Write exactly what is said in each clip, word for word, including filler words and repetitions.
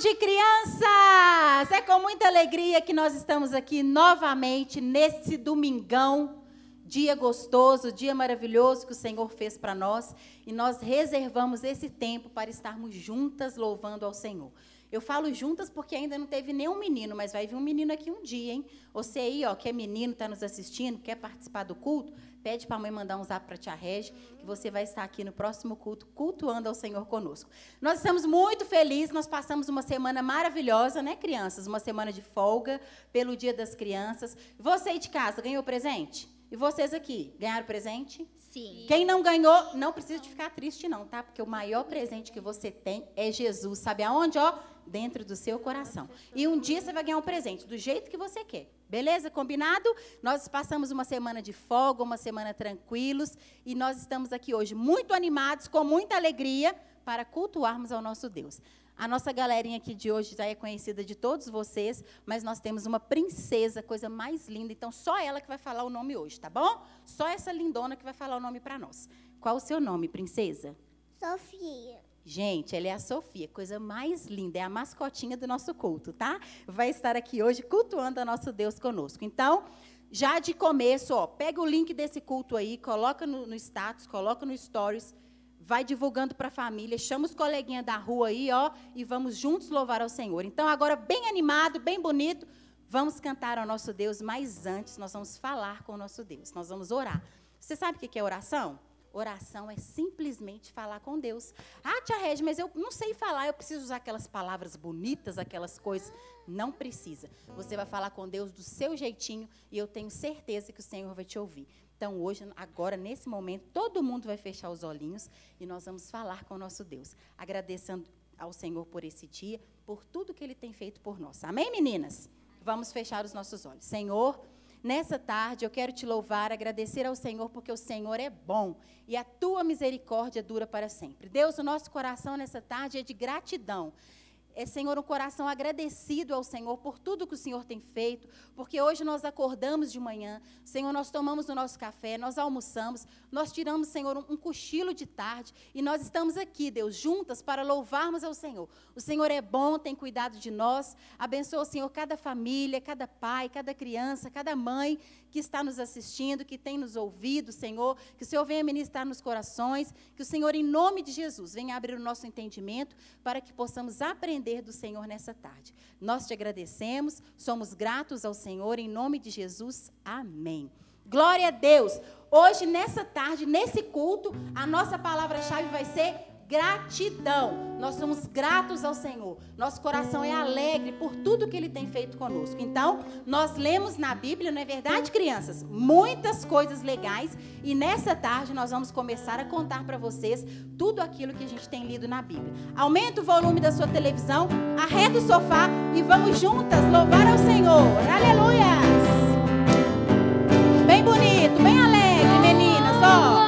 tarde, crianças! É com muita alegria que nós estamos aqui novamente nesse domingão, dia gostoso, dia maravilhoso que o Senhor fez para nós, e nós reservamos esse tempo para estarmos juntas louvando ao Senhor. Eu falo juntas porque ainda não teve nenhum menino, mas vai vir um menino aqui um dia, hein? Você aí, ó, que é menino, está nos assistindo, quer participar do culto, pede para a mãe mandar um zap para a tia Regi, que você vai estar aqui no próximo culto, cultuando ao Senhor conosco. Nós estamos muito felizes, nós passamos uma semana maravilhosa, né, crianças? Uma semana de folga pelo Dia das Crianças. Você aí de casa, ganhou presente? E vocês aqui, ganharam presente? Sim. Quem não ganhou, não precisa de ficar triste não, tá? Porque o maior presente que você tem é Jesus. Sabe aonde, ó? Dentro do seu coração. E um dia você vai ganhar um presente, do jeito que você quer. Beleza? Combinado? Nós passamos uma semana de folga, uma semana tranquilos, e nós estamos aqui hoje muito animados, com muita alegria, para cultuarmos ao nosso Deus. A nossa galerinha aqui de hoje já é conhecida de todos vocês, mas nós temos uma princesa, coisa mais linda, então só ela que vai falar o nome hoje, tá bom? Só essa lindona que vai falar o nome para nós. Qual o seu nome, princesa? Sofia. Gente, ela é a Sofia, coisa mais linda, é a mascotinha do nosso culto, tá? Vai estar aqui hoje cultuando a nosso Deus conosco. Então, já de começo, ó, pega o link desse culto aí, coloca no, no status, coloca no stories, vai divulgando para a família, chama os coleguinhas da rua aí, ó, e vamos juntos louvar ao Senhor. Então, agora, bem animado, bem bonito, vamos cantar ao nosso Deus, mas antes nós vamos falar com o nosso Deus, nós vamos orar. Você sabe o que é oração? Oração é simplesmente falar com Deus. Ah, tia Regi, mas eu não sei falar, eu preciso usar aquelas palavras bonitas, aquelas coisas. Não precisa. Você vai falar com Deus do seu jeitinho e eu tenho certeza que o Senhor vai te ouvir. Então, hoje, agora, nesse momento, todo mundo vai fechar os olhinhos e nós vamos falar com o nosso Deus, agradecendo ao Senhor por esse dia, por tudo que Ele tem feito por nós. Amém, meninas? Vamos fechar os nossos olhos. Senhor, nessa tarde, eu quero te louvar, agradecer ao Senhor, porque o Senhor é bom e a tua misericórdia dura para sempre. Deus, o nosso coração nessa tarde é de gratidão. É, Senhor, um coração agradecido ao Senhor por tudo que o Senhor tem feito, porque hoje nós acordamos de manhã, Senhor, nós tomamos o nosso café, nós almoçamos, nós tiramos, Senhor, um, um cochilo de tarde, e nós estamos aqui, Deus, juntas para louvarmos ao Senhor. O Senhor é bom, tem cuidado de nós, abençoa, Senhor, cada família, cada pai, cada criança, cada mãe que está nos assistindo, que tem nos ouvido, Senhor, que o Senhor venha ministrar nos corações, que o Senhor, em nome de Jesus, venha abrir o nosso entendimento para que possamos aprender do Senhor nessa tarde. Nós te agradecemos, somos gratos ao Senhor, em nome de Jesus, amém. Glória a Deus. Hoje, nessa tarde, nesse culto, a nossa palavra-chave vai ser gratidão. Nós somos gratos ao Senhor. Nosso coração é alegre por tudo que Ele tem feito conosco. Então, nós lemos na Bíblia, não é verdade, crianças? Muitas coisas legais. E nessa tarde nós vamos começar a contar para vocês tudo aquilo que a gente tem lido na Bíblia. Aumenta o volume da sua televisão, arreda o sofá e vamos juntas louvar ao Senhor. Aleluias! Bem bonito, bem alegre, meninas, ó.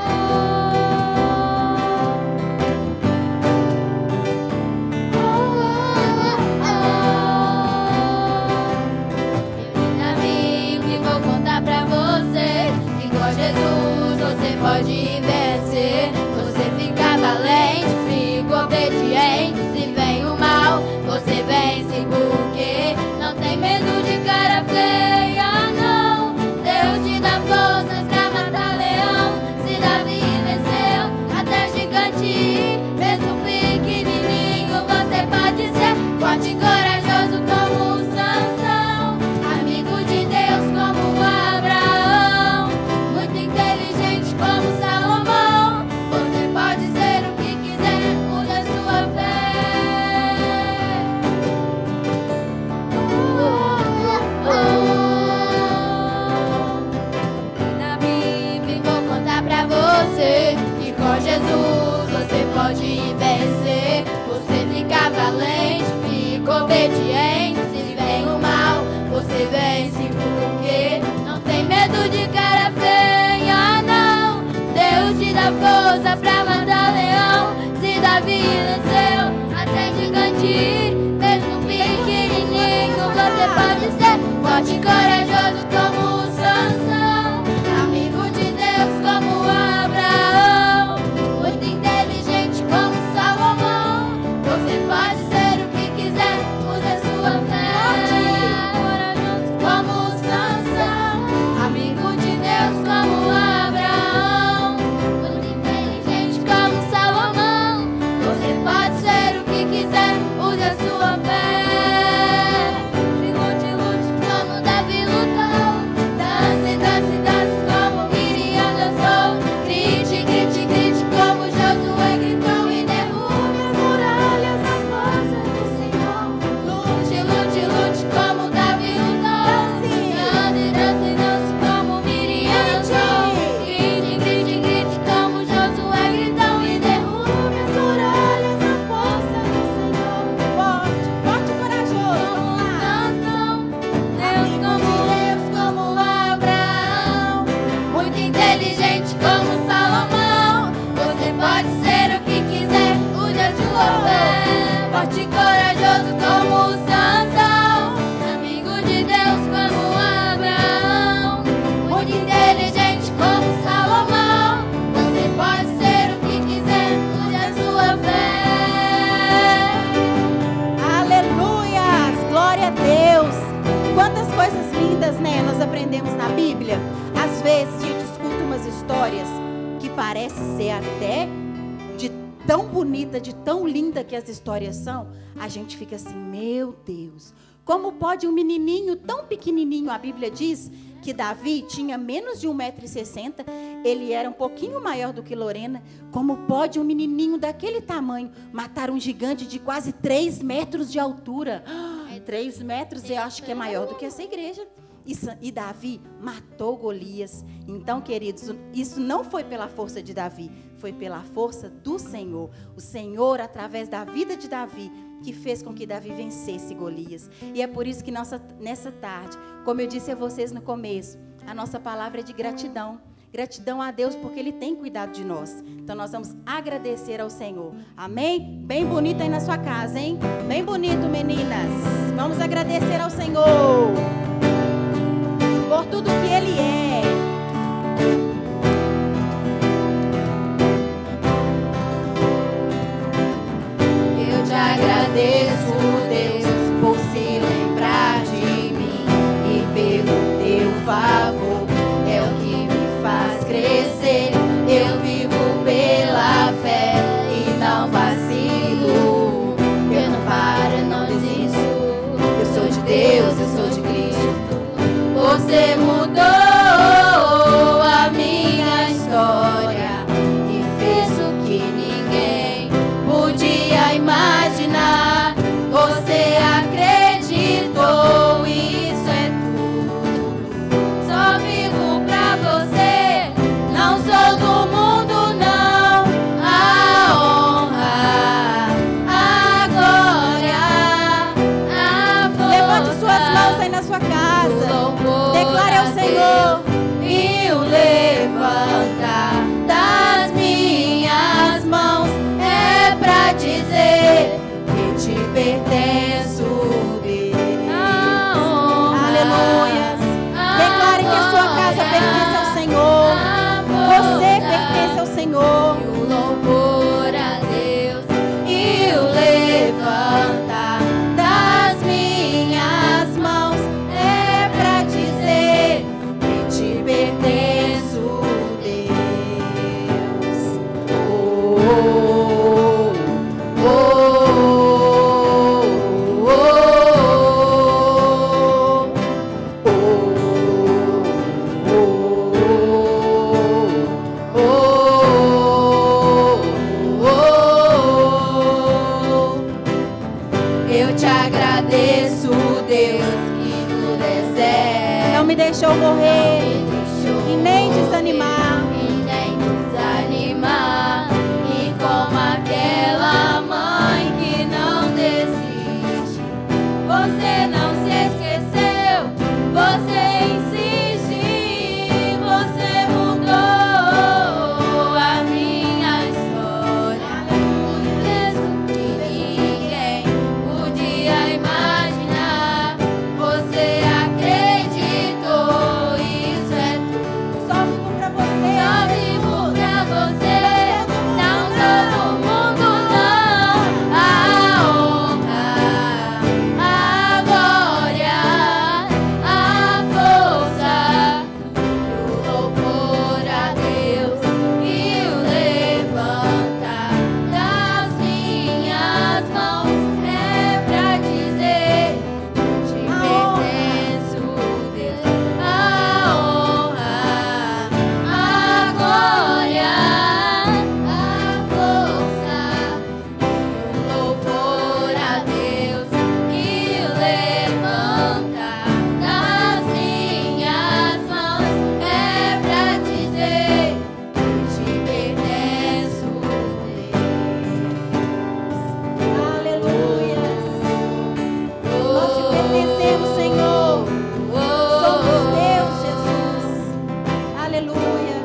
Jesus, você pode vencer. Você fica valente, fica obediente. Se vem o mal, você vence porque não tem medo de cara feia, não. Deus te dá forças pra matar leão. Se Davi venceu até gigante, mesmo pequenininho você pode ser forte e corajoso como Sansão, amigo de Deus como Abraão, inteligente como Salomão. Você pode ser o que quiser, muda sua fé. Oh, oh, oh. E na Bíblia vou contar pra você que com Jesus você pode vencer. Você fica valente, fica obediente. Se vem o mal, você vence porque não tem medo de cara feia, não. Deus te dá força pra matar leão. Se Davi venceu até gigante, mesmo pequenininho você pode ser forte e corajoso como Sansão, amigo de Deus como Abraão, muito inteligente como Salomão. Você pode ser o que quiser. coisas lindas, né, nós aprendemos na Bíblia. Às vezes a gente escuta umas histórias que parece ser até de tão bonita, de tão linda que as histórias são, a gente fica assim, meu Deus, como pode um menininho tão pequenininho, a Bíblia diz que Davi tinha menos de um metro e sessenta, ele era um pouquinho maior do que Lorena, como pode um menininho daquele tamanho matar um gigante de quase três metros de altura? três metros eu acho que é maior do que essa igreja. E Davi matou Golias. Então, queridos, isso não foi pela força de Davi, foi pela força do Senhor. O Senhor, através da vida de Davi, que fez com que Davi vencesse Golias. E é por isso que nossa, nessa tarde, como eu disse a vocês no começo, a nossa palavra é de gratidão. Gratidão a Deus porque Ele tem cuidado de nós. Então nós vamos agradecer ao Senhor. Amém? Bem bonito aí na sua casa, hein? Bem bonito, meninas. Vamos agradecer ao Senhor por tudo que Ele é. Eu te agradeço, Deus, por se lembrar de mim e pelo teu favor. É o que me faz crescer. Eu vivo pela fé e não vacilo. Eu não paro, não desisto. Eu sou de Deus, eu sou de Cristo. Você mudou a minha história e fez o que ninguém podia imaginar. Você acreditou, isso é tudo. Só vivo pra você, não sou do mundo, não. A honra, a glória, a força. Levante suas mãos aí na sua casa. Declare ao Senhor. E o levantar das minhas mãos é pra dizer que te pertenço, Deus. Aleluia. Declare que a sua casa pertence ao Senhor. Você pertence ao Senhor. E o louvor a Deus. E o levantar das minhas mãos é pra dizer que te pertenço, Deus. Oh, oh, oh, oh, oh, oh. Eu te agradeço, Deus, que no deserto Não me deixou morrer e nem desanimar. e nem desanimar. E como aquela mãe que não desiste, você não se esqueceu, você insiste, você mudou a minha história. Mesmo que ninguém podia imaginar, você acreditou, isso é tudo. Só vivo pra você. Só vivo pra você, não sou do mundo, não. A honra, a glória, a força, o louvor a Deus e o levantar das minhas mãos é pra dizer que te pertenço, Deus. A honra, a glória, a força, o louvor a Deus e o levantar das minhas mãos é pra dizer que te pertenço, Deus. Aleluia. Nós te pertencemos, Senhor. Somos teus, Jesus. Aleluia.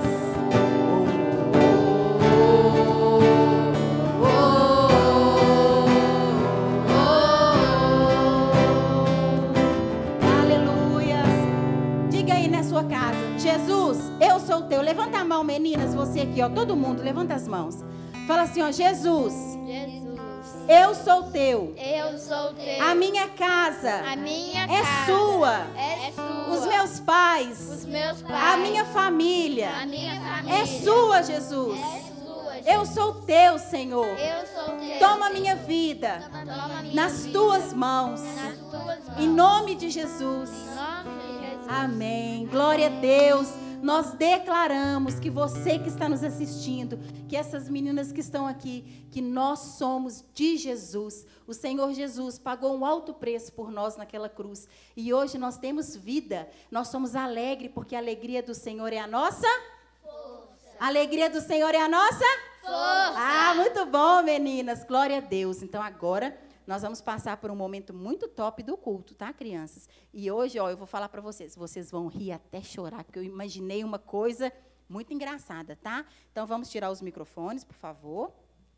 Aleluia. Diga aí na sua casa: Jesus, eu sou teu. Levanta a mão, meninas, você aqui, ó, todo mundo, levanta as mãos. Fala assim, ó, Jesus, Jesus, eu sou teu. eu sou teu. A minha casa A minha é casa sua. é sua. Os meus pais, Os meus pais, a minha família a minha família é sua, Jesus. é sua. Eu sou teu, Senhor. Eu sou teu. Toma minha vida Toma minha nas vida tuas mãos. nas tuas mãos. Em nome de Jesus. Em nome de Jesus. Amém. Glória a Deus. Nós declaramos que você que está nos assistindo, que essas meninas que estão aqui, que nós somos de Jesus. O Senhor Jesus pagou um alto preço por nós naquela cruz. E hoje nós temos vida. Nós somos alegres, porque a alegria do Senhor é a nossa força. A alegria do Senhor é a nossa Força. Ah, muito bom, meninas. Glória a Deus. Então, agora, nós vamos passar por um momento muito top do culto, tá, crianças? E hoje, ó, eu vou falar para vocês. Vocês vão rir até chorar, porque eu imaginei uma coisa muito engraçada, tá? Então, vamos tirar os microfones, por favor.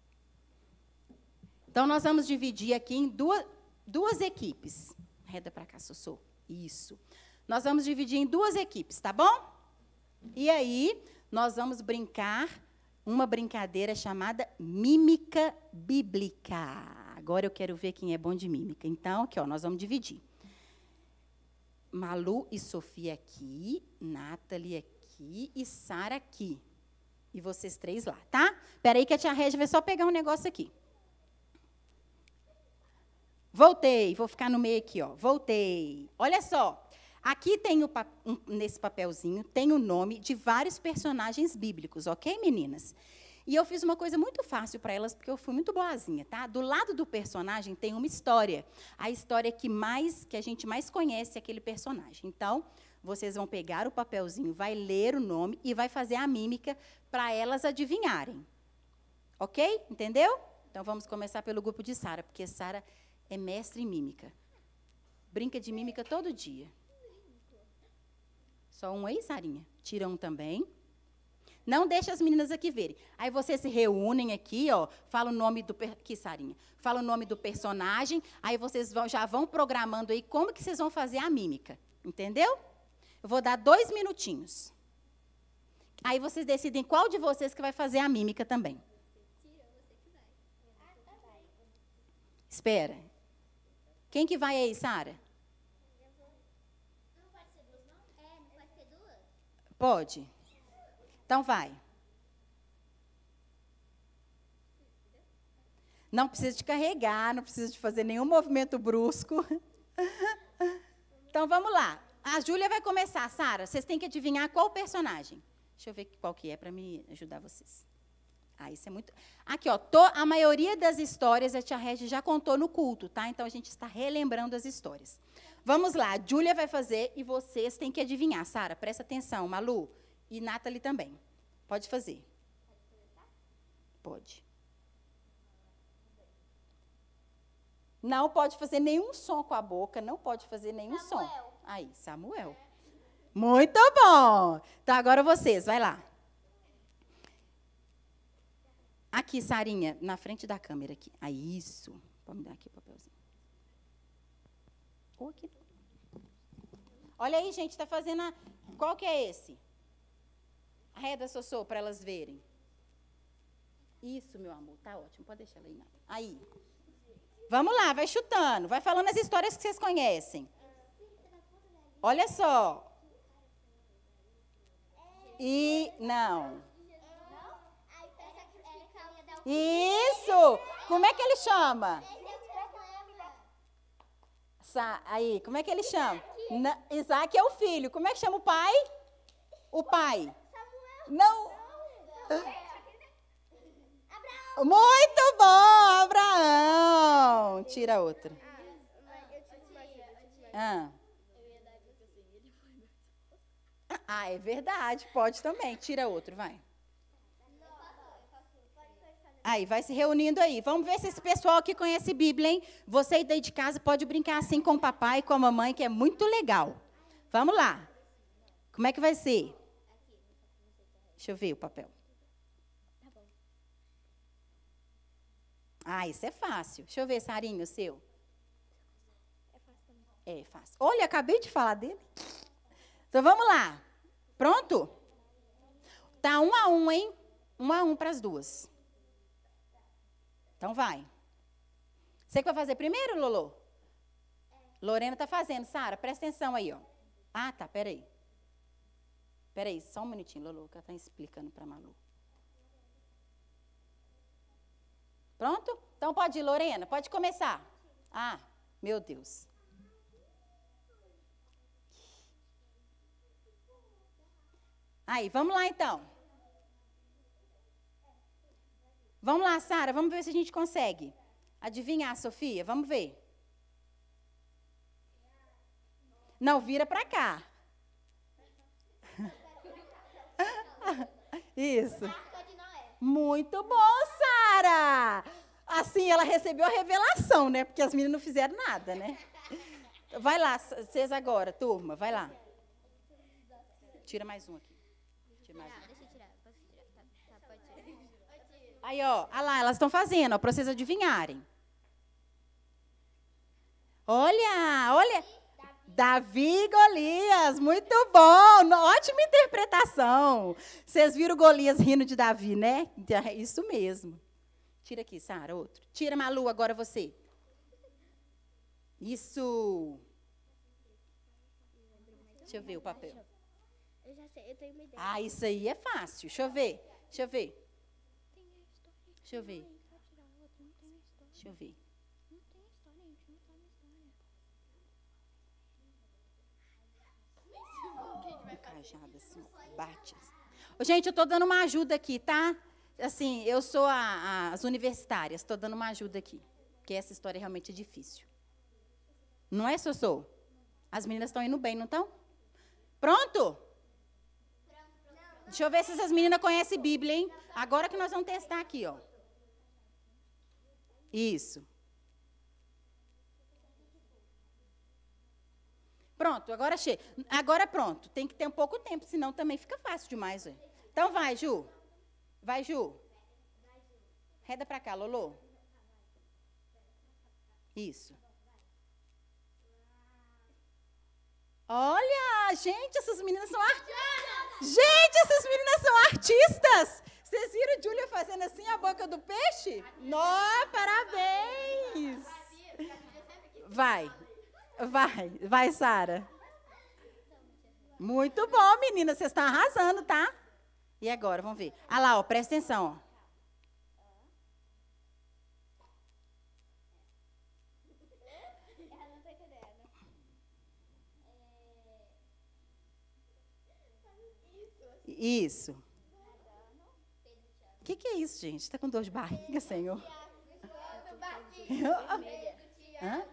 Então, nós vamos dividir aqui em duas, duas equipes. Reda para cá, Sossô. Isso. Nós vamos dividir em duas equipes, tá bom? E aí, nós vamos brincar uma brincadeira chamada mímica bíblica. Agora eu quero ver quem é bom de mímica. Então, aqui, ó, nós vamos dividir. Malu e Sofia aqui, Nathalie aqui e Sara aqui. E vocês três lá, tá? Espera aí que a tia Régia vai só pegar um negócio aqui. Voltei, vou ficar no meio aqui, ó. Voltei. Olha só. Aqui tem o, um, nesse papelzinho, tem o nome de vários personagens bíblicos, ok, meninas? E eu fiz uma coisa muito fácil para elas, porque eu fui muito boazinha, tá? Do lado do personagem tem uma história. A história que, mais, que a gente mais conhece é aquele personagem. Então, vocês vão pegar o papelzinho, vai ler o nome e vai fazer a mímica para elas adivinharem. Ok? Entendeu? Então, vamos começar pelo grupo de Sara, porque Sara é mestre em mímica. Brinca de mímica todo dia. Só um aí, Sarinha? Tira um também. Não deixa as meninas aqui verem. Aí vocês se reúnem aqui, ó, fala o nome do... Aqui, Sarinha. Fala o nome do personagem, aí vocês vão, já vão programando aí como que vocês vão fazer a mímica. Entendeu? Eu vou dar dois minutinhos. Aí vocês decidem qual de vocês que vai fazer a mímica também. Espera. Quem que vai aí, Sara? Pode? Então, vai. Não precisa de carregar, não precisa de fazer nenhum movimento brusco. Então, vamos lá. A Júlia vai começar. Sara, vocês têm que adivinhar qual personagem. Deixa eu ver qual que é para me ajudar vocês. Ah, isso é muito... Aqui, ó, tô, a maioria das histórias a tia Régia já contou no culto, tá? Então, a gente está relembrando as histórias. Vamos lá, a Júlia vai fazer e vocês têm que adivinhar. Sara, presta atenção, Malu e Nathalie também. Pode fazer. Pode. Não pode fazer nenhum som com a boca, não pode fazer nenhum Samuel. som. Aí, Samuel. Muito bom. Então, agora vocês, vai lá. Aqui, Sarinha, na frente da câmera aqui. Aí, isso. Pode me dar aqui o papelzinho. Ou aqui. Olha aí, gente, está fazendo a... Qual que é esse? Arreda, Sossô, para elas verem. Isso, meu amor, tá ótimo. Pode deixar ela aí, nada. Aí. Vamos lá, vai chutando. Vai falando as histórias que vocês conhecem. Olha só. E, não. Isso! Como é que ele chama? Sa aí, como é que ele chama? Na Isaac é o filho. Como é que chama o pai? O pai. Não. Muito bom, Abraão. Tira outra. Ah. Ah, é verdade. Pode também. Tira outro, vai. Aí, vai se reunindo aí. Vamos ver se esse pessoal aqui conhece Bíblia, hein? Você aí de casa pode brincar assim com o papai e com a mamãe, que é muito legal. Vamos lá. Como é que vai ser? Deixa eu ver o papel. Ah, isso é fácil. Deixa eu ver, Sarinho, o seu. É fácil também. É fácil. Olha, acabei de falar dele. Então, vamos lá. Pronto? Tá um a um, hein? Um a um para as duas. Então vai. Você que vai fazer primeiro, Lolo? É. Lorena tá fazendo. Sara, presta atenção aí, ó. Ah, tá, peraí. Peraí, só um minutinho, Lolo, que ela tá explicando para Malu. Pronto? Então pode ir, Lorena, pode começar. Ah, meu Deus. Aí, vamos lá então. Vamos lá, Sara, vamos ver se a gente consegue adivinhar, Sofia, vamos ver. Não, vira para cá. Isso. Muito bom, Sara. Assim ela recebeu a revelação, né? Porque as meninas não fizeram nada, né? Vai lá, vocês agora, turma, vai lá. Tira mais um aqui. Tira mais um. Deixa eu tirar. Posso tirar? Tá, tá, pode tirar. Aí, ó, olha lá, elas estão fazendo, ó, para vocês adivinharem. Olha, olha. Davi e Golias, muito bom, ótima interpretação. Vocês viram Golias rindo de Davi, né? É isso mesmo. Tira aqui, Sara, outro. Tira, Malu, agora você. Isso. Deixa eu ver o papel. Eu já sei, eu tenho uma ideia. Ah, isso aí é fácil. Deixa eu ver, deixa eu ver. Deixa eu ver. Deixa eu ver. Cajada, assim, bate. Ô, gente, eu estou dando uma ajuda aqui, tá? Assim, eu sou a, a, as universitárias, estou dando uma ajuda aqui. Porque essa história realmente é difícil. Não é, Sossô? As meninas estão indo bem, não estão? Pronto? Deixa eu ver se essas meninas conhecem Bíblia, hein? Agora que nós vamos testar aqui, ó. Isso. Pronto, agora chega. Agora pronto. Tem que ter um pouco tempo, senão também fica fácil demais. Ué. Então vai, Ju. Vai, Ju. Reda pra cá, Lolo. Isso. Olha, gente, essas meninas são artistas. Gente, essas meninas são artistas. Vocês viram a Júlia fazendo assim a boca do peixe? Nó, parabéns. Vai. Vai, vai, Sara. Muito bom, meninas, vocês estão arrasando, tá? E agora, vamos ver. Ah lá, ó, presta atenção, ó. Isso. O que, que é isso, gente? Está com dor de barriga, Senhor? Hã?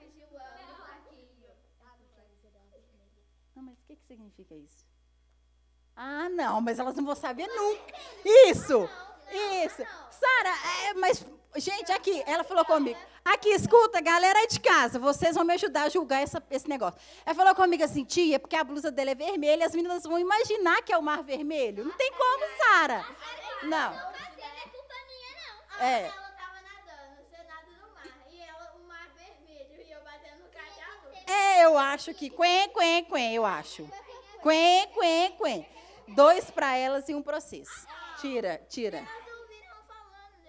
Não, mas o que, que significa isso? Ah, não, mas elas não vão saber nunca. Isso, isso. Sara, é, mas, gente, aqui, ela falou comigo. Aqui, escuta, galera aí de casa, vocês vão me ajudar a julgar essa, esse negócio. Ela falou comigo assim, tia, porque a blusa dela é vermelha, as meninas vão imaginar que é o mar vermelho. Não tem como, Sara. Não. Não é culpa minha, não. É. Ela estava nadando, você nada no mar, e ela, o mar vermelho, e eu batendo no cajado. É, eu acho que, quen, quen, quen, eu acho. Quen, quen, quen. Dois para elas e um para vocês. Tira, tira. Elas ouviram falando,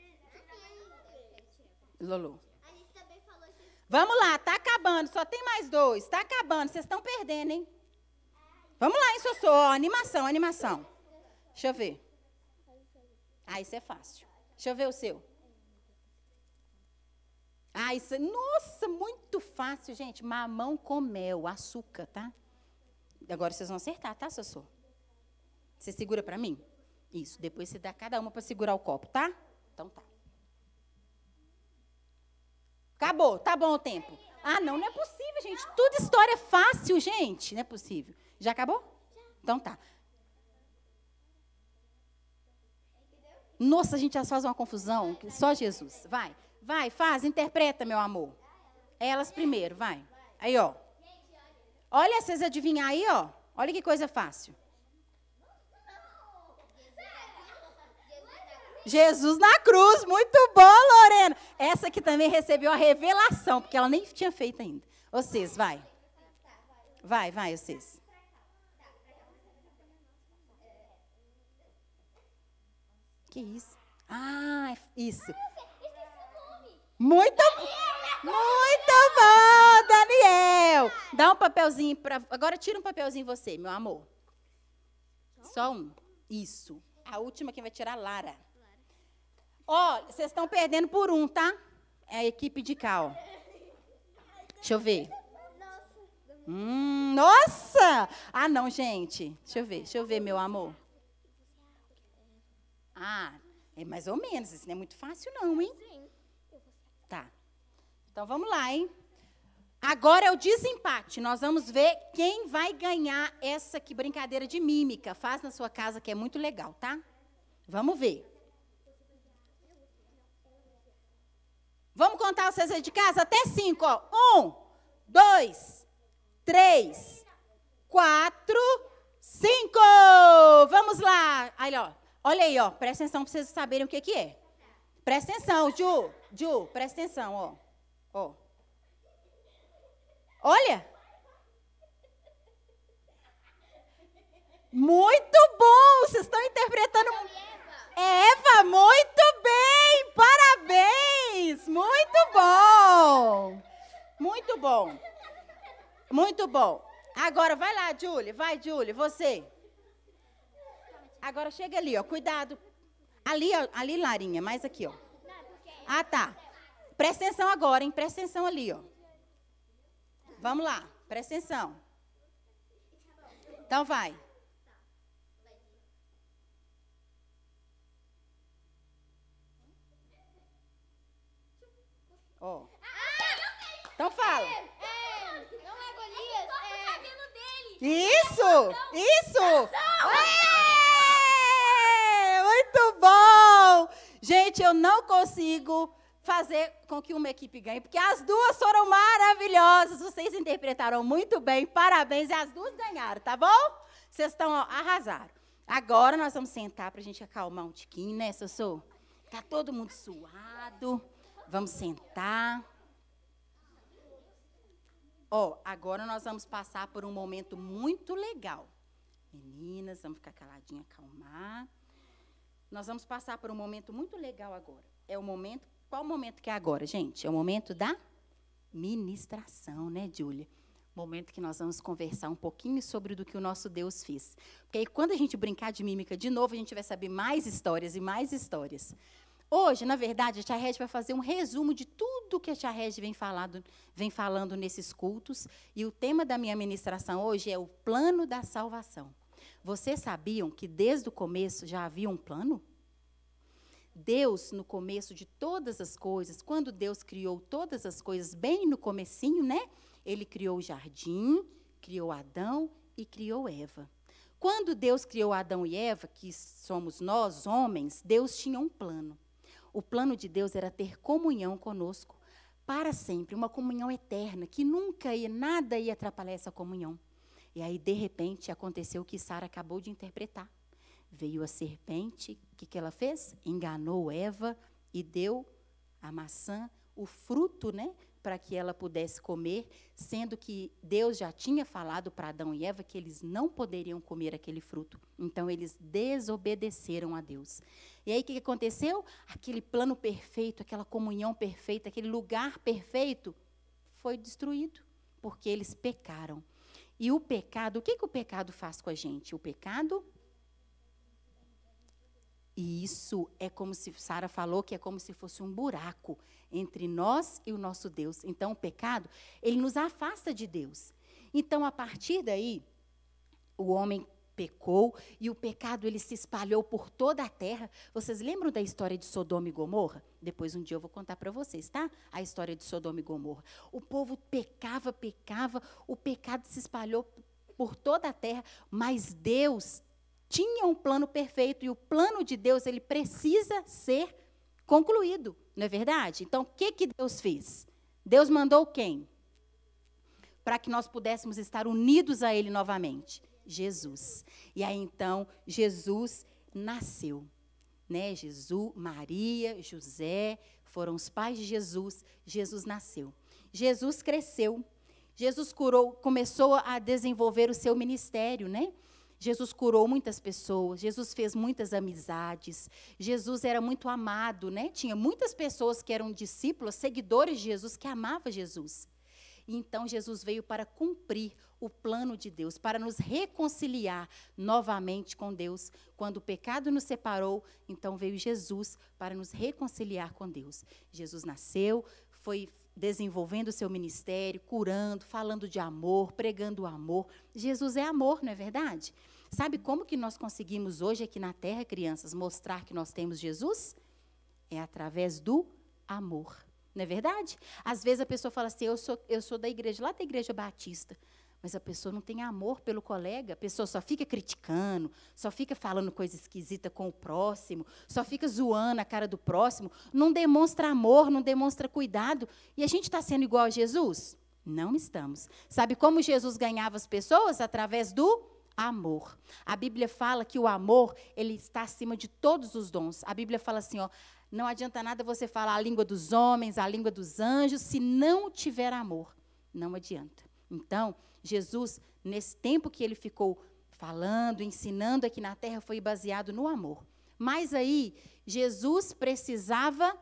Lolo. a gente também falou que... Vamos lá, tá acabando, só tem mais dois. Tá acabando, vocês estão perdendo, hein? Vamos lá, hein, Sossô? Ó, animação, animação. Deixa eu ver. Ah, isso é fácil. Deixa eu ver o seu. Ah, isso é... Nossa, muito fácil, gente. Mamão com mel, açúcar, tá? Agora vocês vão acertar, tá, Sossô? Você segura para mim? Isso, depois você dá cada uma para segurar o copo, tá? Então tá. Acabou, tá bom o tempo. Ah, não, não é possível, gente. Tudo história fácil, gente. Não é possível. Já acabou? Então tá. Nossa, a gente já faz uma confusão. Só Jesus. Vai, vai, faz, interpreta, meu amor. Elas primeiro, vai. Aí, ó. Olha, vocês adivinhar aí, ó. Olha que coisa fácil. Jesus na cruz, muito bom, Lorena. Essa aqui também recebeu a revelação, porque ela nem tinha feito ainda. Vocês, vai. Vai, vai, vocês. Que isso? Ah, isso. Muito, muito bom, Daniel. Dá um papelzinho para... Agora tira um papelzinho você, meu amor. Só um. Isso. A última quem vai tirar, Lara. Ó, vocês estão perdendo por um, tá? É a equipe de cá, ó. Deixa eu ver. Hum, nossa! Ah, não, gente. Deixa eu ver, deixa eu ver, meu amor. Ah, é mais ou menos. Isso não é muito fácil, não, hein? Tá. Então, vamos lá, hein? Agora é o desempate. Nós vamos ver quem vai ganhar essa aqui, brincadeira de mímica. Faz na sua casa, que é muito legal, tá? Vamos ver. Vamos contar vocês aí de casa? Até cinco, ó. Um, dois, três, quatro, cinco. Vamos lá. Aí, ó. Olha aí, ó. Presta atenção para vocês saberem o que, que é. Presta atenção, Ju. Ju, presta atenção, ó. Ó. Olha. Muito bom. Vocês estão interpretando... Eva, muito bem. Parabéns. Muito bom. Muito bom. Muito bom. Agora, vai lá, Júlia. Vai, Júlia, você. Agora, chega ali, ó. Cuidado. Ali, ó. Ali, Larinha. Mais aqui, ó. Ah, tá. Presta atenção agora, hein? Presta atenção ali, ó. Vamos lá. Presta atenção. Então, vai. Ó. Então, fala. Isso, isso. É, muito bom. Gente, eu não consigo fazer com que uma equipe ganhe, porque as duas foram maravilhosas. Vocês interpretaram muito bem. Parabéns. E as duas ganharam, tá bom? Vocês estão, ó, arrasaram. Agora nós vamos sentar para a gente acalmar um tiquinho, né, Sossô? Tá todo mundo suado. Vamos sentar. Ó, agora nós vamos passar por um momento muito legal. Meninas, vamos ficar caladinha, acalmar. Nós vamos passar por um momento muito legal agora. É o momento, qual o momento que é agora, gente? É o momento da ministração, né, Júlia? Momento que nós vamos conversar um pouquinho sobre do que o nosso Deus fez. Porque aí, quando a gente brincar de mímica de novo, a gente vai saber mais histórias e mais histórias. Hoje, na verdade, a Tia Regi vai fazer um resumo de tudo que a Tia Regi vem, falado, vem falando nesses cultos. E o tema da minha ministração hoje é o plano da salvação. Vocês sabiam que desde o começo já havia um plano? Deus, no começo de todas as coisas, quando Deus criou todas as coisas, bem no comecinho, né? Ele criou o jardim, criou Adão e criou Eva. Quando Deus criou Adão e Eva, que somos nós, homens, Deus tinha um plano. O plano de Deus era ter comunhão conosco para sempre, uma comunhão eterna, que nunca ia, nada ia atrapalhar essa comunhão. E aí, de repente, aconteceu o que Sara acabou de interpretar. Veio a serpente, o que, que ela fez? Enganou Eva e deu a maçã, o fruto, né, para que ela pudesse comer, sendo que Deus já tinha falado para Adão e Eva que eles não poderiam comer aquele fruto. Então, eles desobedeceram a Deus. E aí, o que aconteceu? Aquele plano perfeito, aquela comunhão perfeita, aquele lugar perfeito, foi destruído, porque eles pecaram. E o pecado, o que, que o pecado faz com a gente? O pecado... E isso é como se, Sara falou, que é como se fosse um buraco entre nós e o nosso Deus. Então, o pecado, ele nos afasta de Deus. Então, a partir daí, o homem pecou e o pecado, ele se espalhou por toda a terra. Vocês lembram da história de Sodoma e Gomorra? Depois, um dia, eu vou contar para vocês, tá? A história de Sodoma e Gomorra. O povo pecava, pecava, o pecado se espalhou por toda a terra, mas Deus tinha um plano perfeito, e o plano de Deus, ele precisa ser concluído, não é verdade? Então, o que, que Deus fez? Deus mandou quem? Para que nós pudéssemos estar unidos a Ele novamente. Jesus. E aí, então, Jesus nasceu. Né? Jesus, Maria, José, foram os pais de Jesus. Jesus nasceu. Jesus cresceu. Jesus curou, começou a desenvolver o seu ministério, né? Jesus curou muitas pessoas, Jesus fez muitas amizades, Jesus era muito amado, né? Tinha muitas pessoas que eram discípulos, seguidores de Jesus, que amavam Jesus. E então Jesus veio para cumprir o plano de Deus, para nos reconciliar novamente com Deus. Quando o pecado nos separou, então veio Jesus para nos reconciliar com Deus. Jesus nasceu, foi desenvolvendo o seu ministério, curando, falando de amor, pregando o amor. Jesus é amor, não é verdade? Sabe como que nós conseguimos hoje aqui na terra, crianças, mostrar que nós temos Jesus? É através do amor. Não é verdade? Às vezes a pessoa fala assim, eu sou, eu sou da igreja, lá da igreja batista, mas a pessoa não tem amor pelo colega, a pessoa só fica criticando, só fica falando coisa esquisita com o próximo, só fica zoando a cara do próximo, não demonstra amor, não demonstra cuidado. E a gente está sendo igual a Jesus? Não estamos. Sabe como Jesus ganhava as pessoas? Através do amor. A Bíblia fala que o amor, ele está acima de todos os dons. A Bíblia fala assim, ó, não adianta nada você falar a língua dos homens, a língua dos anjos, se não tiver amor. Não adianta. Então, Jesus, nesse tempo que ele ficou falando, ensinando aqui na terra, foi baseado no amor. Mas aí, Jesus precisava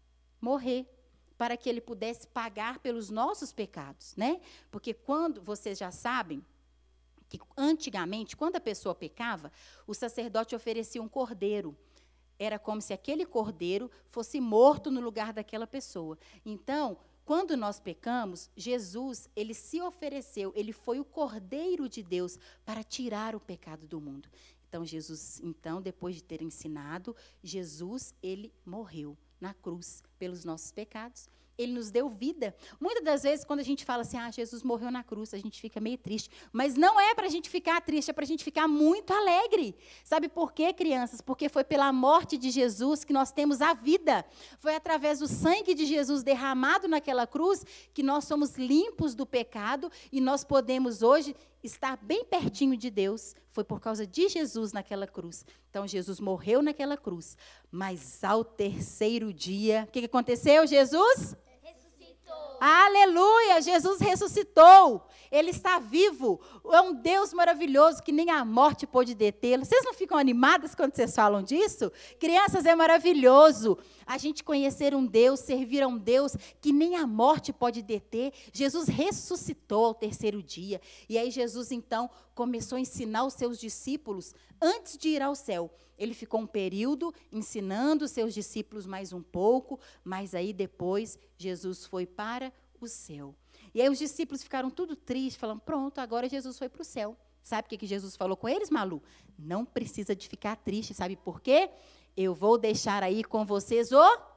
morrer para que ele pudesse pagar pelos nossos pecados, né? Porque quando, vocês já sabem, que antigamente, quando a pessoa pecava, o sacerdote oferecia um cordeiro. Era como se aquele cordeiro fosse morto no lugar daquela pessoa. Então, quando nós pecamos, Jesus, ele se ofereceu, ele foi o Cordeiro de Deus para tirar o pecado do mundo. Então, Jesus, então, depois de ter ensinado, Jesus, ele morreu na cruz pelos nossos pecados. Ele nos deu vida. Muitas das vezes, quando a gente fala assim, ah, Jesus morreu na cruz, a gente fica meio triste. Mas não é para a gente ficar triste, é para a gente ficar muito alegre. Sabe por quê, crianças? Porque foi pela morte de Jesus que nós temos a vida. Foi através do sangue de Jesus derramado naquela cruz que nós somos limpos do pecado e nós podemos hoje estar bem pertinho de Deus. Foi por causa de Jesus naquela cruz. Então, Jesus morreu naquela cruz. Mas ao terceiro dia, o que, que aconteceu, Jesus? Ressuscitou. Aleluia! Jesus ressuscitou. Ele está vivo. É um Deus maravilhoso que nem a morte pôde detê-lo. Vocês não ficam animadas quando vocês falam disso? Crianças, é maravilhoso a gente conhecer um Deus, servir a um Deus que nem a morte pode deter. Jesus ressuscitou ao terceiro dia. E aí Jesus, então, começou a ensinar os seus discípulos antes de ir ao céu. Ele ficou um período ensinando os seus discípulos mais um pouco, mas aí depois Jesus foi para o céu. E aí os discípulos ficaram tudo tristes, falando, pronto, agora Jesus foi para o céu. Sabe o que, que Jesus falou com eles, Malu? Não precisa de ficar triste, sabe por quê? Eu vou deixar aí com vocês o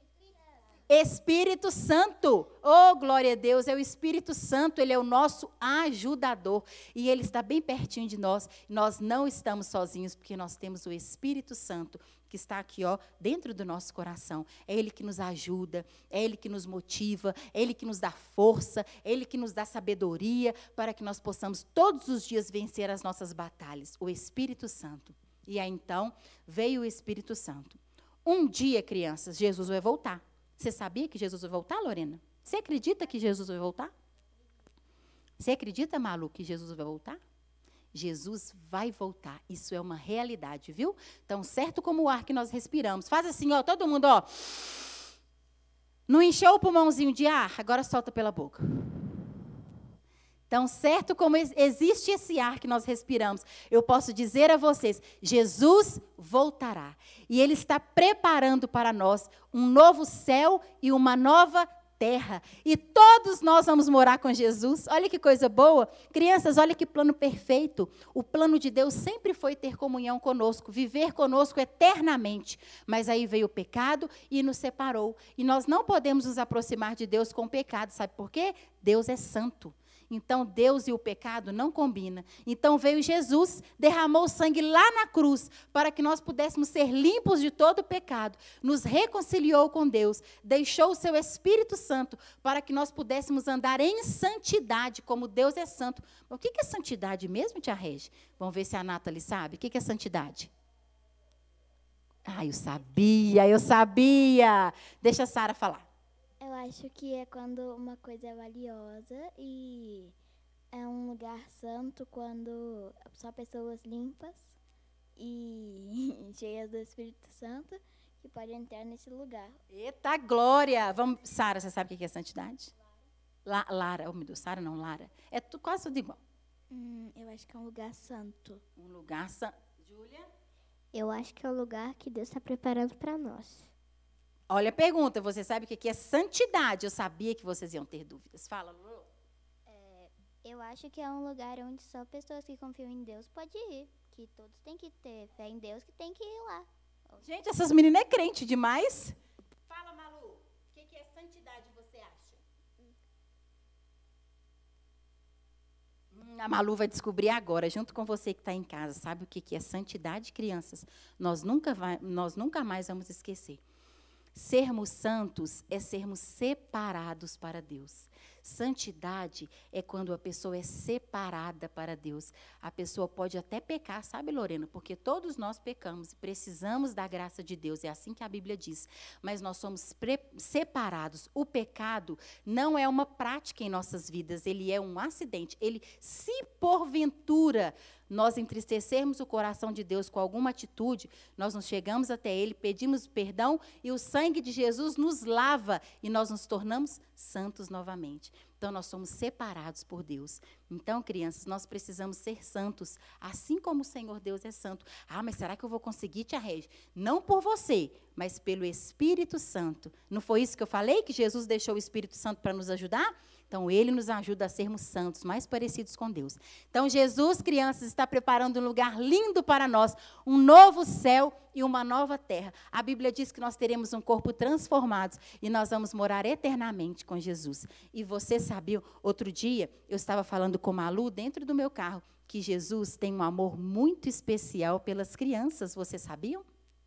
Espírito Santo. Oh, glória a Deus, é o Espírito Santo, ele é o nosso ajudador. E ele está bem pertinho de nós. Nós não estamos sozinhos, porque nós temos o Espírito Santo, que está aqui, ó, dentro do nosso coração. É ele que nos ajuda, é ele que nos motiva, é ele que nos dá força, é ele que nos dá sabedoria, para que nós possamos todos os dias vencer as nossas batalhas. O Espírito Santo. E aí, então, veio o Espírito Santo. Um dia, crianças, Jesus vai voltar. Você sabia que Jesus vai voltar, Lorena? Você acredita que Jesus vai voltar? Você acredita, Malu, que Jesus vai voltar? Jesus vai voltar. Isso é uma realidade, viu? Então, certo como o ar que nós respiramos. Faz assim, ó, todo mundo, ó. Não encheu o pulmãozinho de ar? Agora solta pela boca. Então, certo como existe esse ar que nós respiramos, eu posso dizer a vocês, Jesus voltará. E ele está preparando para nós um novo céu e uma nova terra. E todos nós vamos morar com Jesus. Olha que coisa boa. Crianças, olha que plano perfeito. O plano de Deus sempre foi ter comunhão conosco, viver conosco eternamente. Mas aí veio o pecado e nos separou. E nós não podemos nos aproximar de Deus com o pecado. Sabe por quê? Deus é santo. Então, Deus e o pecado não combinam. Então, veio Jesus, derramou o sangue lá na cruz, para que nós pudéssemos ser limpos de todo o pecado. Nos reconciliou com Deus, deixou o seu Espírito Santo, para que nós pudéssemos andar em santidade, como Deus é santo. O que é santidade mesmo, tia Regi? Vamos ver se a Nathalie sabe. O que é santidade? Ah, eu sabia, eu sabia. Deixa a Sara falar. Eu acho que é quando uma coisa é valiosa e É um lugar santo quando só pessoas limpas e cheias do Espírito Santo que podem entrar nesse lugar. Eita glória! Vamos, Sara, você sabe o que é santidade? La, Lara, oh meu Deus, Sara não, Lara. É tu, quase tudo igual. Hum, eu acho que é um lugar santo. Um lugar santo. Júlia? Eu acho que é o lugar que Deus está preparando para nós. Olha a pergunta, você sabe o que é santidade? Eu sabia que vocês iam ter dúvidas. Fala, Lulu. É, eu acho que é um lugar onde só pessoas que confiam em Deus podem ir. Que todos têm que ter fé em Deus, que tem que ir lá. Gente, essas meninas é crente demais. Fala, Malu, o que, que é santidade, você acha? Hum, a Malu vai descobrir agora, junto com você que está em casa. Sabe o que, que é santidade, crianças? Nós nunca, vai, nós nunca mais vamos esquecer. Sermos santos é sermos separados para Deus. Santidade é quando a pessoa é separada para Deus. A pessoa pode até pecar, sabe, Lorena? Porque todos nós pecamos e precisamos da graça de Deus. É assim que a Bíblia diz. Mas nós somos separados. O pecado não é uma prática em nossas vidas. Ele é um acidente. Ele, se porventura nós entristecermos o coração de Deus com alguma atitude, nós nos chegamos até Ele, pedimos perdão e o sangue de Jesus nos lava e nós nos tornamos santos novamente. Então, nós somos separados por Deus. Então, crianças, nós precisamos ser santos, assim como o Senhor Deus é santo. Ah, mas será que eu vou conseguir, tia Regi? Não por você, mas pelo Espírito Santo. Não foi isso que eu falei, que Jesus deixou o Espírito Santo para nos ajudar? Então, Ele nos ajuda a sermos santos, mais parecidos com Deus. Então, Jesus, crianças, está preparando um lugar lindo para nós, um novo céu e uma nova terra. A Bíblia diz que nós teremos um corpo transformado e nós vamos morar eternamente com Jesus. E você sabia, outro dia, eu estava falando com Malu dentro do meu carro, que Jesus tem um amor muito especial pelas crianças. Vocês sabiam?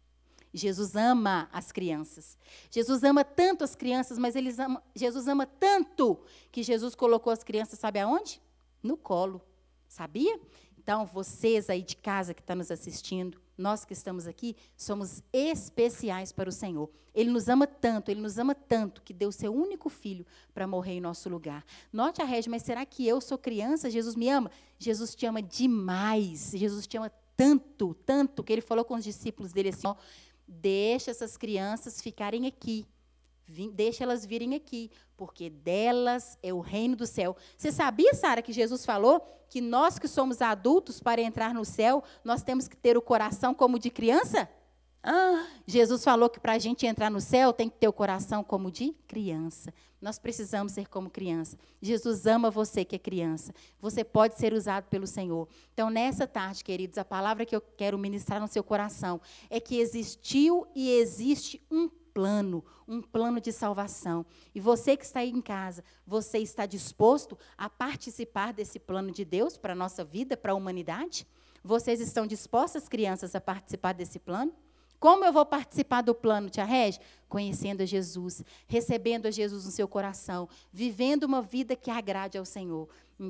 Jesus ama as crianças. Jesus ama tanto as crianças, mas eles ama, Jesus ama tanto que Jesus colocou as crianças, sabe aonde? No colo. Sabia? Então, vocês aí de casa que estão nos assistindo, nós que estamos aqui, somos especiais para o Senhor. Ele nos ama tanto, Ele nos ama tanto, que deu o seu único filho para morrer em nosso lugar. Note a Regi, mas será que eu sou criança? Jesus me ama? Jesus te ama demais. Jesus te ama tanto, tanto, que Ele falou com os discípulos dele assim, ó, deixa essas crianças ficarem aqui. Vim, deixa elas virem aqui, porque delas é o reino do céu. Você sabia, Sara, que Jesus falou que nós que somos adultos, para entrar no céu, nós temos que ter o coração como de criança? Ah, Jesus falou que para a gente entrar no céu, tem que ter o coração como de criança. Nós precisamos ser como criança. Jesus ama você que é criança. Você pode ser usado pelo Senhor. Então, nessa tarde, queridos, a palavra que eu quero ministrar no seu coração é que existiu e existe um plano, um plano de salvação. E você que está aí em casa, você está disposto a participar desse plano de Deus para a nossa vida, para a humanidade? Vocês estão dispostas, crianças, a participar desse plano? Como eu vou participar do plano, tia Regi? Conhecendo a Jesus, recebendo a Jesus no seu coração, vivendo uma vida que agrade ao Senhor.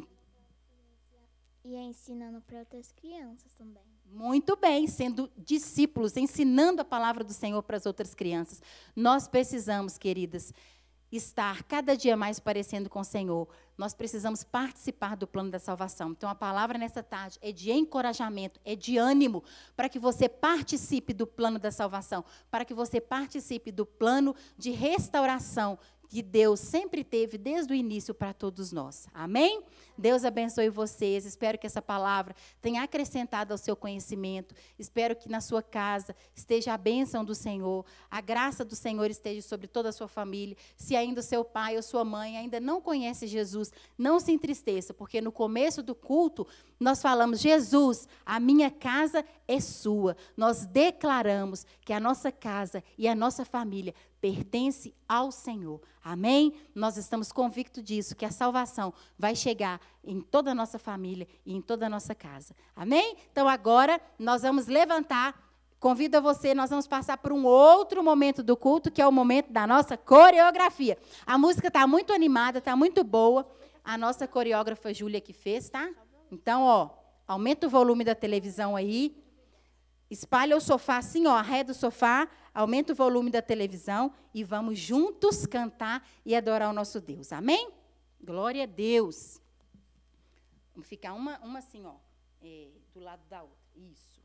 E ensinando para outras crianças também. Muito bem, sendo discípulos, ensinando a palavra do Senhor para as outras crianças. Nós precisamos, queridas, estar cada dia mais parecendo com o Senhor. Nós precisamos participar do plano da salvação. Então, a palavra nessa tarde é de encorajamento, é de ânimo, para que você participe do plano da salvação, para que você participe do plano de restauração que Deus sempre teve desde o início para todos nós. Amém? Deus abençoe vocês. Espero que essa palavra tenha acrescentado ao seu conhecimento. Espero que na sua casa esteja a bênção do Senhor, a graça do Senhor esteja sobre toda a sua família. Se ainda o seu pai ou sua mãe ainda não conhece Jesus, não se entristeça, porque no começo do culto nós falamos: Jesus, a minha casa é sua. Nós declaramos que a nossa casa e a nossa família pertence ao Senhor. Amém? Nós estamos convictos disso, que a salvação vai chegar em toda a nossa família e em toda a nossa casa. Amém? Então, agora, nós vamos levantar. Convido a você, nós vamos passar por um outro momento do culto, que é o momento da nossa coreografia. A música está muito animada, está muito boa. A nossa coreógrafa Júlia que fez, tá? Então, ó, aumenta o volume da televisão aí. Espalha o sofá assim, ó, arreda o sofá, aumenta o volume da televisão e vamos juntos cantar e adorar o nosso Deus. Amém? Glória a Deus. Vamos ficar uma, uma assim, ó, é, do lado da outra. Isso.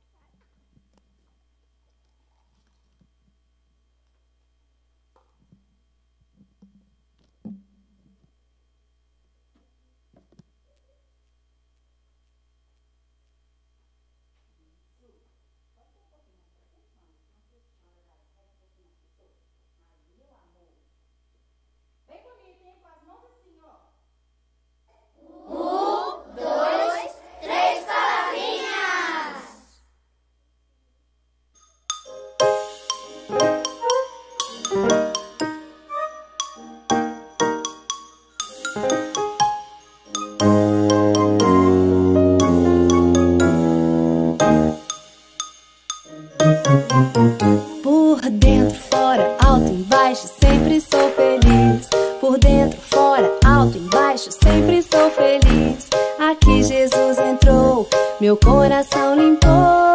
Por dentro, fora, alto, embaixo, sempre sou feliz. Por dentro, fora, alto, embaixo, sempre sou feliz. Aqui Jesus entrou, meu coração limpou.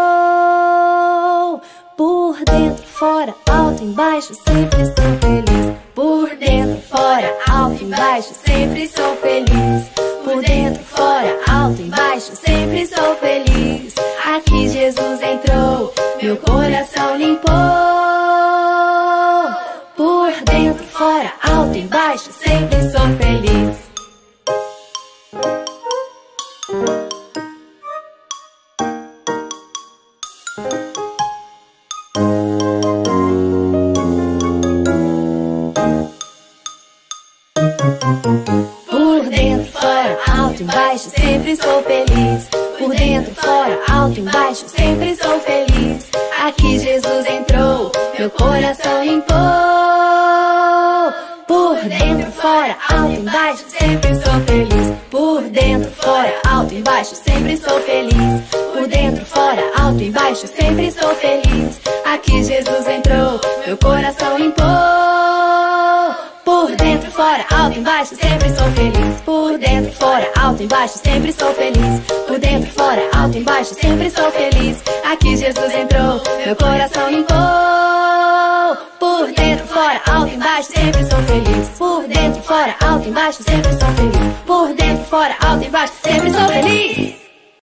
Por dentro, fora, alto, embaixo, sempre sou feliz. Por dentro, fora, alto, embaixo, sempre sou feliz. Por dentro, fora, alto, embaixo, sempre sou feliz. Aqui Jesus entrou, meu coração limpou. Por dentro, fora, alto, embaixo, sempre sou feliz. Por dentro, fora, alto, embaixo, sempre sou feliz. Por dentro, fora, alto, embaixo, sempre sou feliz. Aqui Jesus entrou, meu coração limpou. Por dentro, fora, alto, embaixo, sempre sou feliz. Por dentro, fora, alto, embaixo, sempre sou feliz. Por dentro, fora, alto, embaixo, sempre sou feliz. Aqui Jesus entrou, meu coração limpou. Por dentro, fora, alto, embaixo, sempre sou feliz. Por dentro, fora, alto, embaixo, sempre sou feliz. Por dentro, fora, alto, embaixo, sempre sou feliz. Aqui Jesus entrou, meu coração limpou. Por dentro, fora, alto, embaixo, sempre sou feliz. Por dentro, fora, alto, embaixo, sempre sou feliz. Por dentro, fora, alto, embaixo, sempre sou feliz.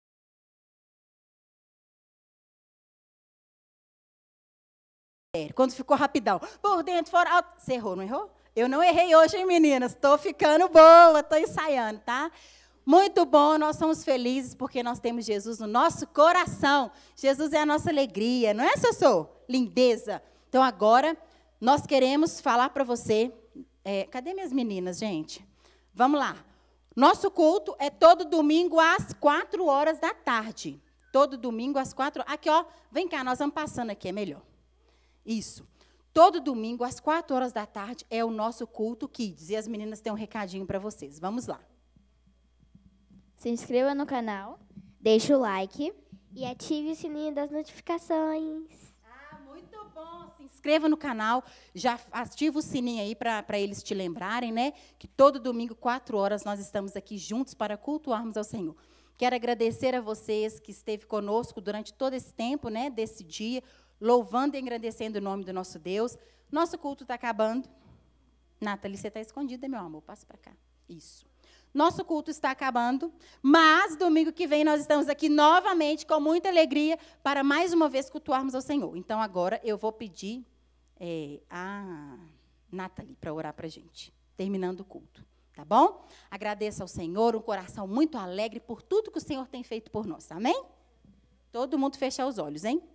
Quando ficou rapidão, por dentro, fora, alto. Você errou, não errou? Eu não errei hoje, hein, meninas? Estou ficando boa, estou ensaiando, tá? Muito bom, nós somos felizes porque nós temos Jesus no nosso coração. Jesus é a nossa alegria, não é, Sossô? Lindeza. Então, agora, nós queremos falar para você... É, cadê minhas meninas, gente? Vamos lá. Nosso culto é todo domingo às quatro horas da tarde. Todo domingo às quatro... Aqui, ó, vem cá, nós vamos passando aqui, é melhor. Isso. Todo domingo, às quatro horas da tarde, é o nosso culto Kids. E as meninas têm um recadinho para vocês. Vamos lá. Se inscreva no canal, deixe o like E ative o sininho das notificações. Ah, muito bom. Se inscreva no canal. Já ativa o sininho aí para eles te lembrarem, né? Que todo domingo, quatro horas, nós estamos aqui juntos para cultuarmos ao Senhor. Quero agradecer a vocês que esteve conosco durante todo esse tempo, né? Desse dia. Louvando e agradecendo o nome do nosso Deus. Nosso culto está acabando. Nathalie, você está escondida, meu amor. Passa para cá. Isso. Nosso culto está acabando, mas domingo que vem nós estamos aqui novamente com muita alegria para mais uma vez cultuarmos ao Senhor. Então, agora eu vou pedir é, a Nathalie para orar para a gente, terminando o culto. Tá bom? Agradeço ao Senhor, um coração muito alegre por tudo que o Senhor tem feito por nós. Amém? Todo mundo fechar os olhos, hein?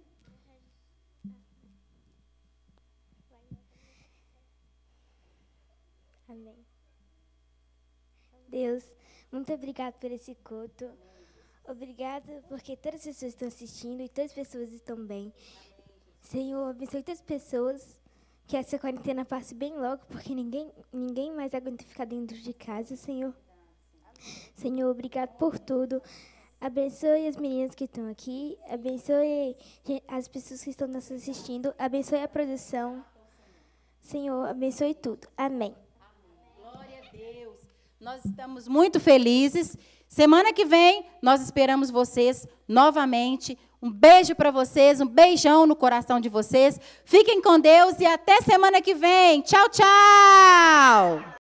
Amém. Deus, muito obrigado por esse culto. Obrigada porque todas as pessoas estão assistindo e todas as pessoas estão bem. Senhor, abençoe todas as pessoas, que essa quarentena passe bem logo, porque ninguém, ninguém mais aguenta ficar dentro de casa, Senhor. Senhor, obrigado por tudo. Abençoe as meninas que estão aqui, abençoe as pessoas que estão nos assistindo, abençoe a produção. Senhor, abençoe tudo. Amém. Glória a Deus. Nós estamos muito felizes. Semana que vem, nós esperamos vocês novamente. Um beijo para vocês, um beijão no coração de vocês. Fiquem com Deus e até semana que vem. Tchau, tchau!